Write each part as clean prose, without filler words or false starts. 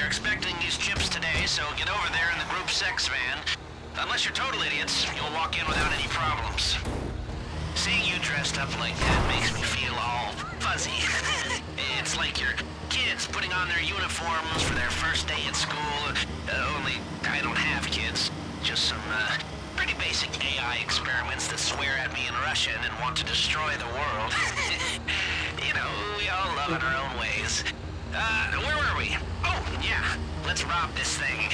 They're expecting these chips today, so get over there in the group sex van. Unless you're total idiots, you'll walk in without any problems. Seeing you dressed up like that makes me feel all fuzzy. It's like your kids putting on their uniforms for their first day at school. Only I don't have kids. Just some, pretty basic AI experiments that swear at me in Russian and want to destroy the world. You know, we all love in our own ways. Where were we? Oh, yeah. Let's rob this thing.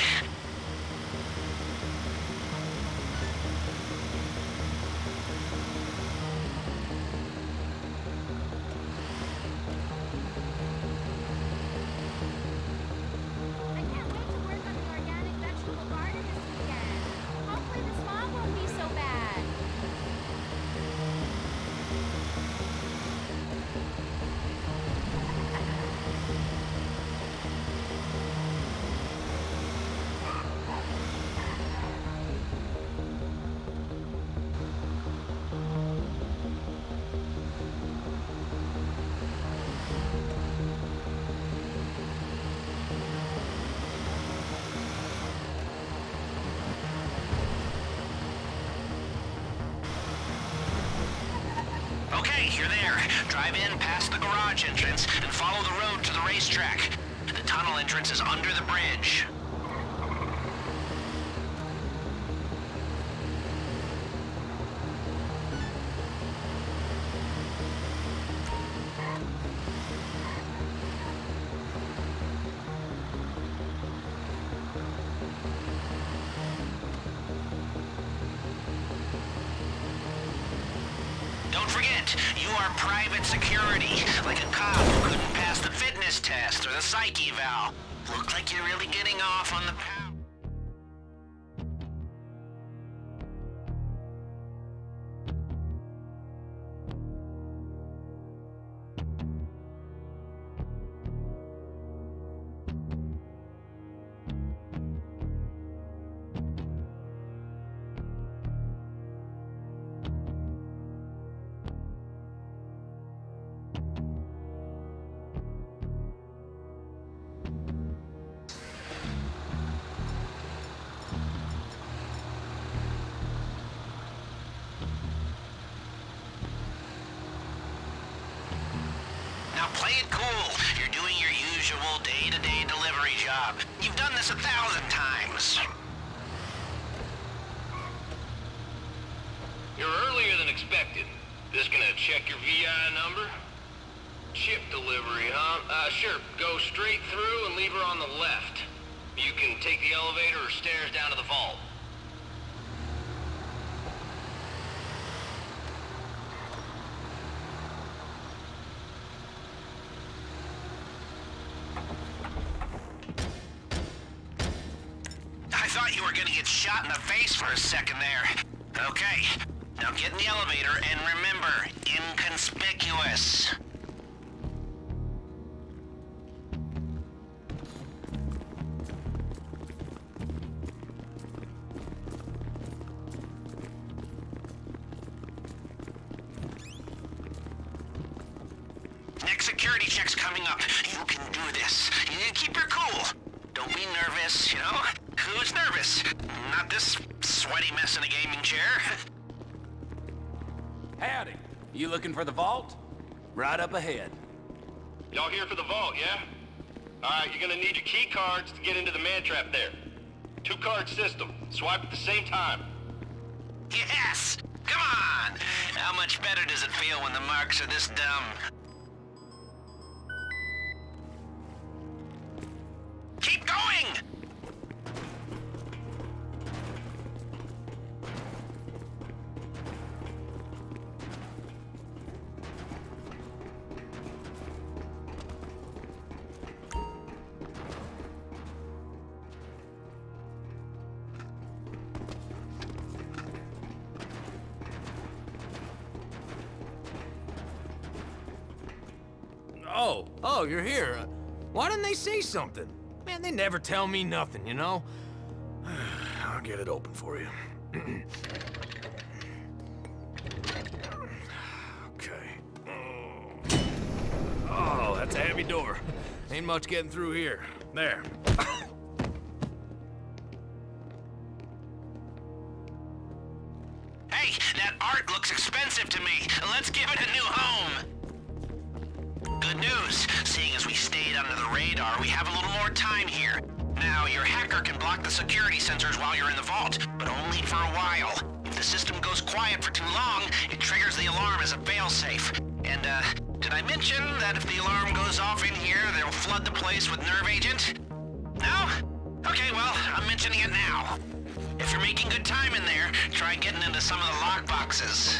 Okay, you're there. Drive in past the garage entrance and follow the road to the racetrack. The tunnel entrance is under the bridge. Don't forget, you are private security, like a cop who couldn't pass the fitness test or the psych eval. Look like you're really getting off on the power. Now play it cool. You're doing your usual day-to-day delivery job. You've done this 1,000 times. You're earlier than expected. Just gonna check your VI number? Chip delivery, huh? Sure. Go straight through and leave her on the left. You can take the elevator or stairs down to the vault. I thought you were gonna get shot in the face for a second there. Okay, now get in the elevator and remember, inconspicuous. Next security check's coming up. You can do this. You keep your cool. Don't be nervous, you know? Who's nervous? Not this sweaty mess in a gaming chair. Howdy. You looking for the vault? Right up ahead. Y'all here for the vault, yeah? Alright, you're gonna need your key cards to get into the man trap there. 2-card system. Swipe at the same time. Yes! Come on! How much better does it feel when the marks are this dumb? Keep going! Oh, you're here. Why didn't they say something? Man, they never tell me nothing, you know? I'll get it open for you. Okay. Oh, that's a heavy door. Ain't much getting through here. There. Hey, that art looks expensive to me. Let's give it a new home. Good news. Seeing as we stayed under the radar, we have a little more time here. Now, your hacker can block the security sensors while you're in the vault, but only for a while. If the system goes quiet for too long, it triggers the alarm as a failsafe. And, did I mention that if the alarm goes off in here, they'll flood the place with nerve agent? No? Okay, well, I'm mentioning it now. If you're making good time in there, try getting into some of the lockboxes.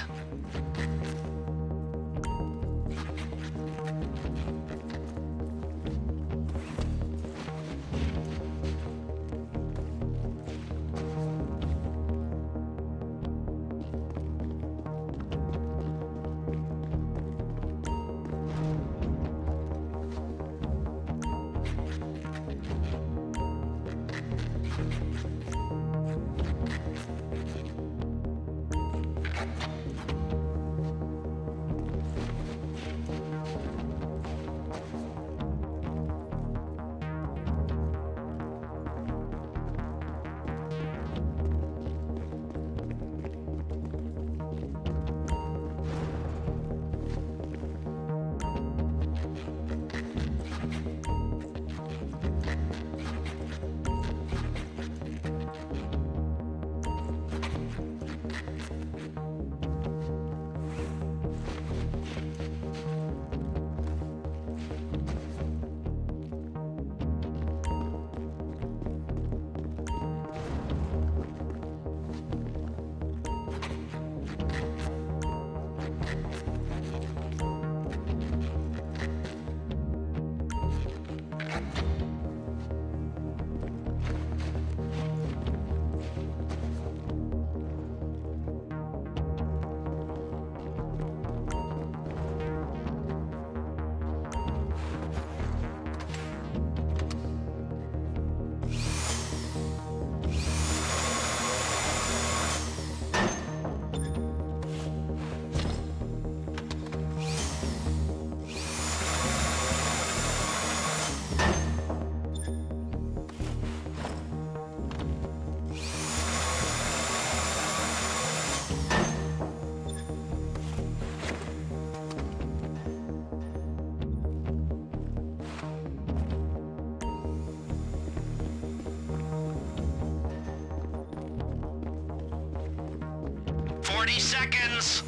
Seconds.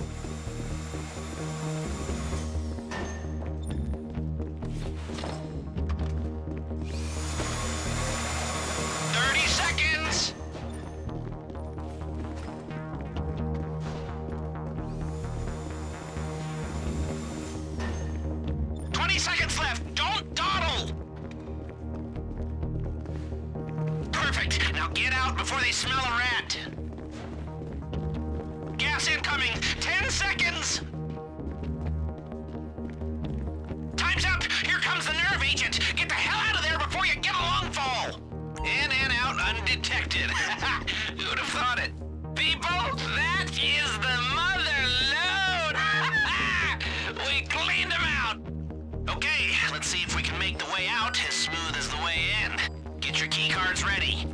30 seconds. 20 seconds left. Don't dawdle. Perfect. Now get out before they smell a rat. Gas incoming! 10 seconds! Time's up! Here comes the nerve agent! Get the hell out of there before you get a lung fall! In and out undetected. Who'd have thought it? People, that is the mother load! We cleaned them out! Okay, let's see if we can make the way out as smooth as the way in. Get your key cards ready.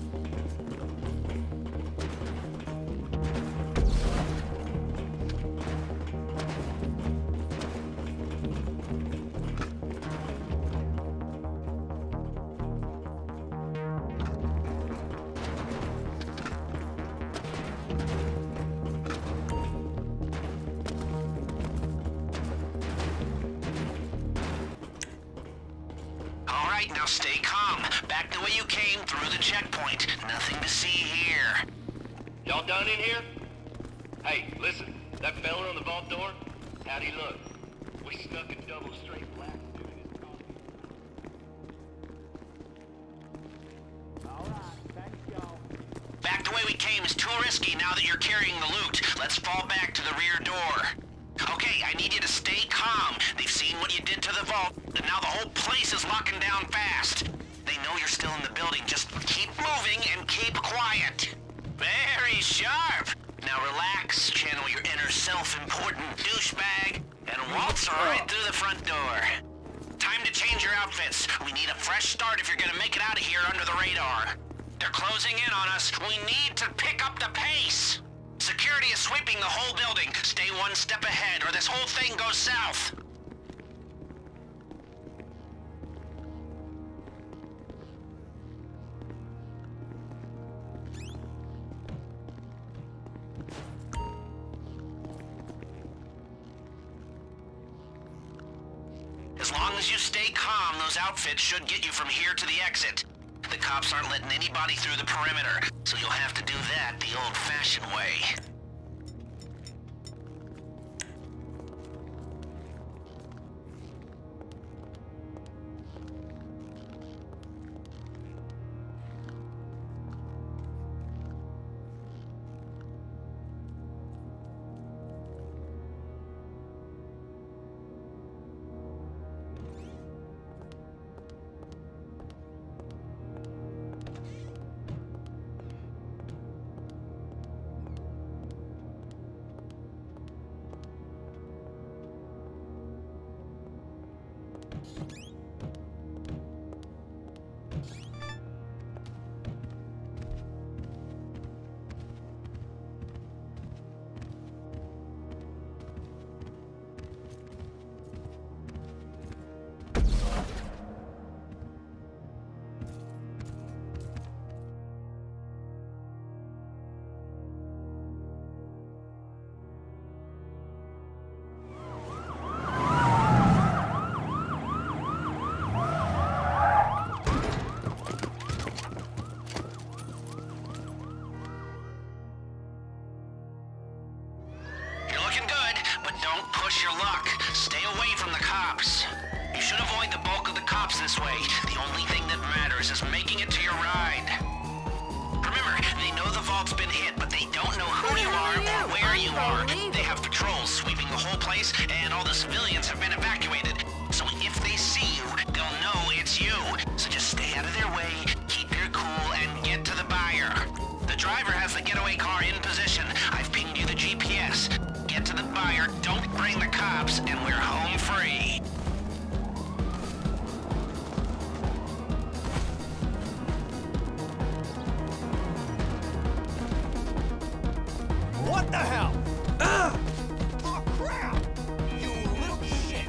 Now stay calm. Back the way you came through the checkpoint. Nothing to see here. Y'all done in here? Hey, listen. That fella on the vault door? How'd he look? We stuck a double straight black dude in his coffee. Alright, thanks y'all. Back the way we came is too risky now that you're carrying the loot. Let's fall back to the rear door. Okay, I need you to stay calm. They've seen what you did to the vault, and now the whole place is locking down fast. They know you're still in the building. Just keep moving and keep quiet. Very sharp. Now relax, channel your inner self-important douchebag, and waltz right through the front door. time to change your outfits. We need a fresh start if you're gonna make it out of here under the radar. They're closing in on us. We need to pick up the pace. Security is sweeping the whole building. Stay one step ahead or this whole thing goes south. As long as you stay calm, those outfits should get you from here to the exit. The cops aren't letting anybody through the perimeter, so you'll have to do that the old-fashioned way. Push your luck. Stay away from the cops. You should avoid the bulk of the cops this way. The only thing that matters is making it to your ride. Remember, they know the vault's been hit, but they don't know who you are or where you are. They have patrols sweeping the whole place, and all the civilians have been evacuated. So if they see you, they'll know it's you. So just stay out of their way, keep your cool, and get to the buyer. The driver has the getaway car in position. I've pinged you the GPS. Get to the buyer, don't bring the cops, and we're home free. What the hell? Ah! Oh, crap! You little shit!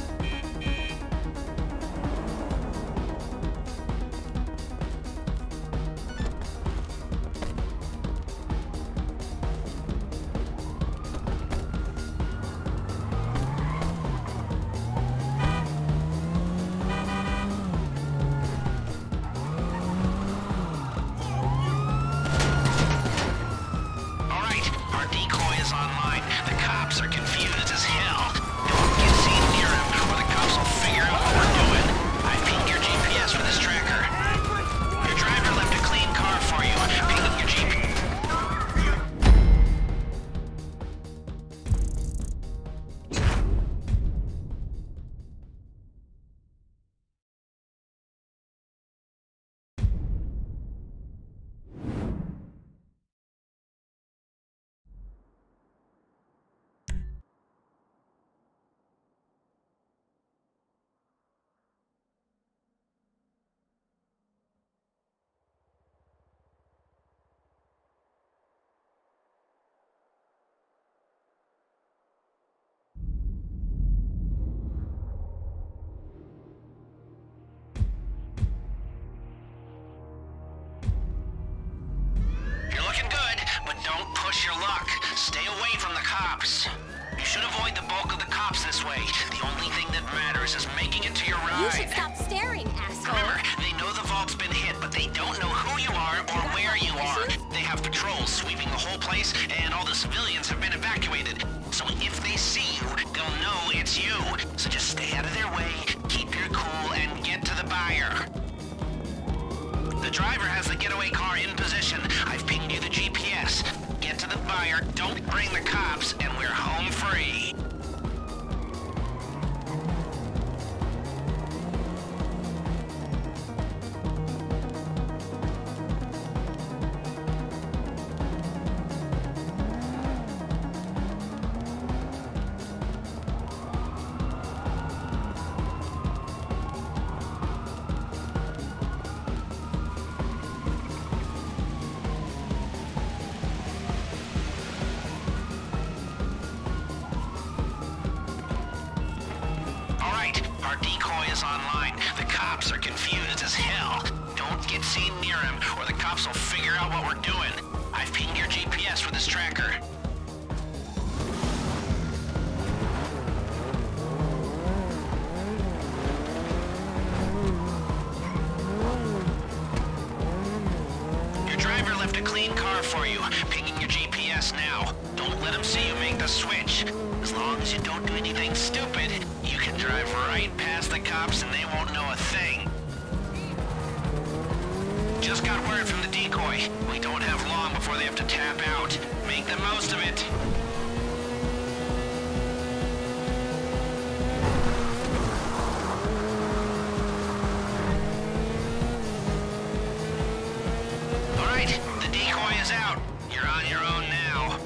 Push your luck. Stay away from the cops. You should avoid the bulk of the cops this way. The only thing that matters is making it to your ride. You should stop staring, asshole. Remember, they know the vault's been hit, but they don't know who you are or where you are. They have patrols sweeping the whole place, and all the civilians have been evacuated. So if they see you, they'll know it's you. So just stay out of their way, keep your cool, and get to the buyer. The driver has the getaway car in position. I've pinged you the GPS. Get to the buyer, don't bring the cops, and we're home free. I've pinged your GPS with this tracker. Your driver left a clean car for you. Pinging your GPS now. Don't let him see you make the switch. As long as you don't do anything stupid, you can drive right past the cops and they won't know a thing. Just got word from the decoy. We don't have long before they have to tap out. Make the most of it. All right, the decoy is out. You're on your own now.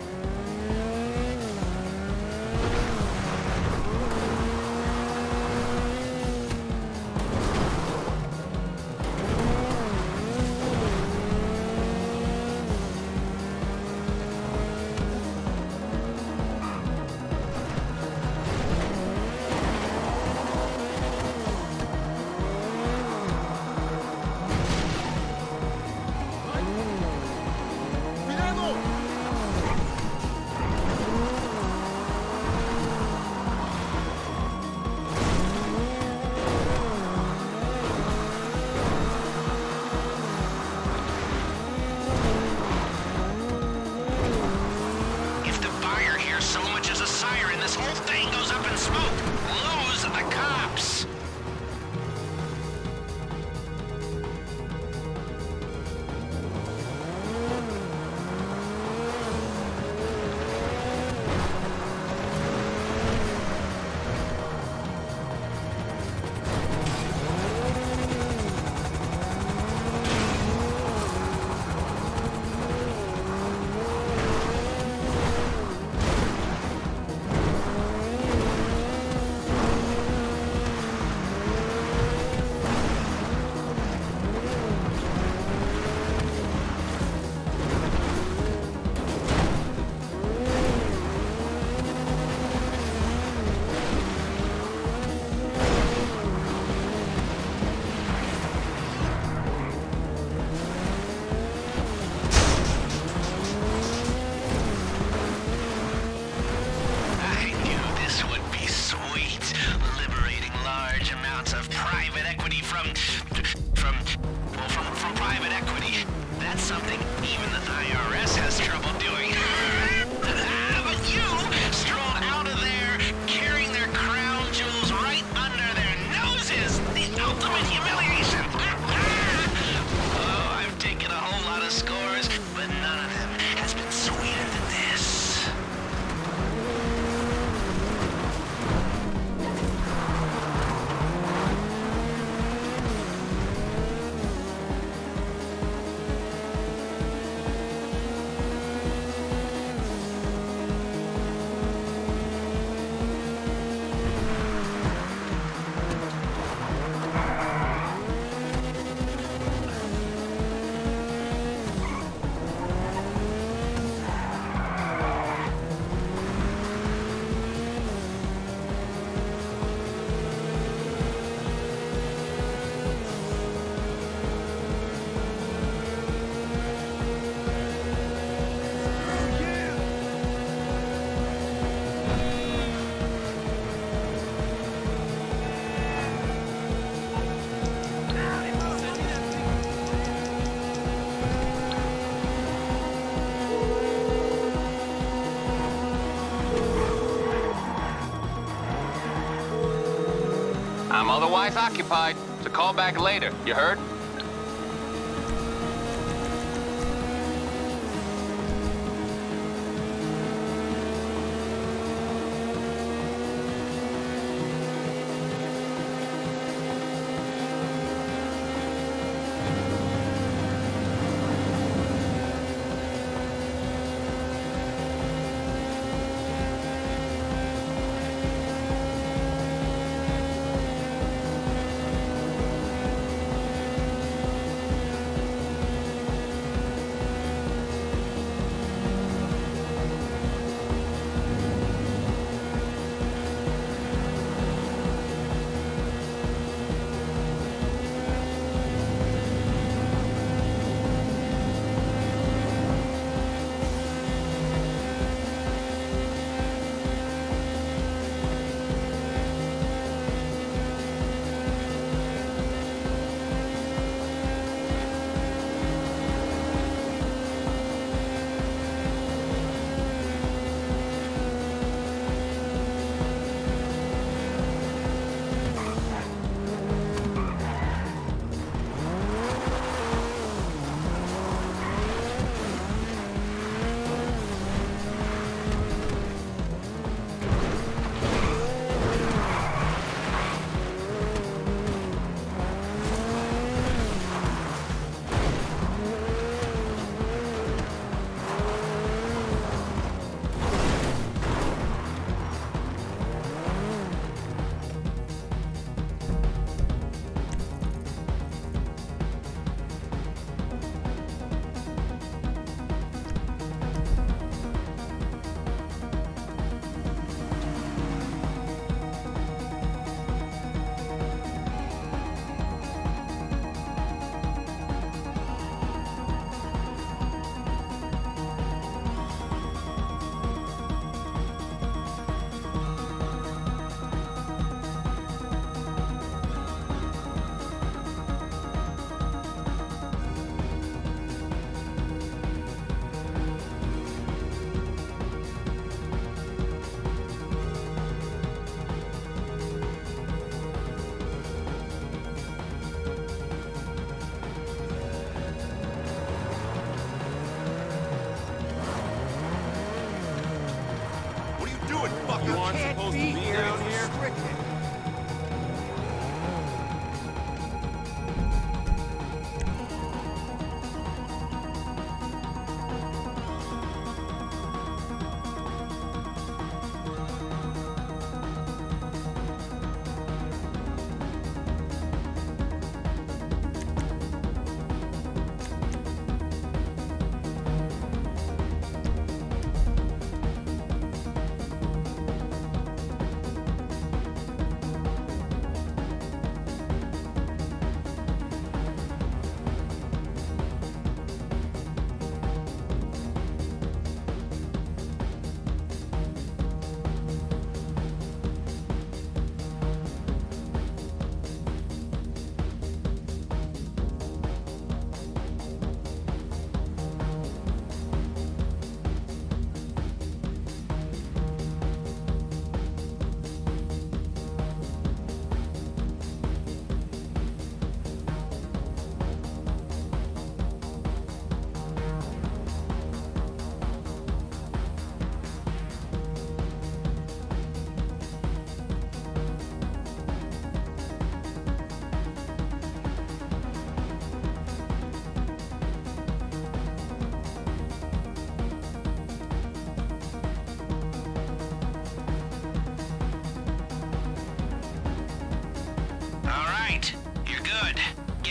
I'm otherwise occupied, so call back later, you heard?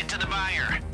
to the buyer.